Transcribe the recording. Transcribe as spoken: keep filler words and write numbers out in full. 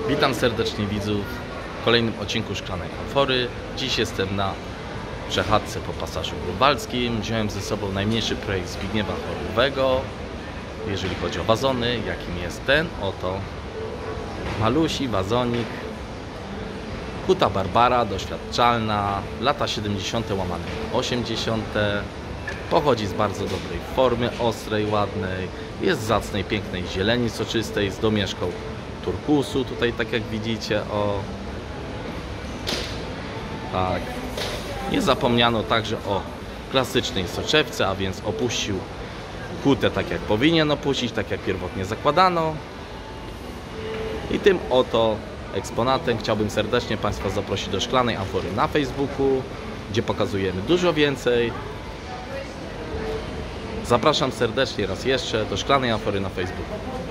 Witam serdecznie widzów w kolejnym odcinku Szklanej Amfory. Dziś jestem na przechadzce po Pasażu Grunwaldzkim. Wziąłem ze sobą najmniejszy projekt Zbigniewa Chorowego, jeżeli chodzi o wazony, jakim jest ten oto malusi wazonik Huta Barbara, doświadczalna, lata siedemdziesiąte łamane osiemdziesiąte. Pochodzi z bardzo dobrej formy, ostrej, ładnej, jest z zacnej, pięknej zieleni soczystej, z domieszką turkusu, tutaj tak jak widzicie, o tak. Nie zapomniano także o klasycznej soczewce, a więc opuścił hutę tak jak powinien opuścić, tak jak pierwotnie zakładano. I tym oto eksponatem chciałbym serdecznie Państwa zaprosić do Szklanej Amfory na Facebooku, gdzie pokazujemy dużo więcej. Zapraszam serdecznie raz jeszcze do Szklanej Amfory na Facebooku.